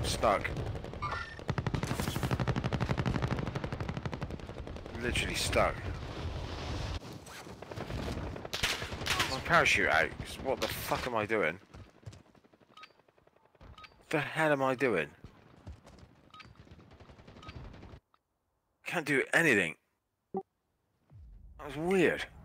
Stuck. Literally stuck. My parachute out. What the fuck am I doing? What the hell am I doing? Can't do anything. That was weird.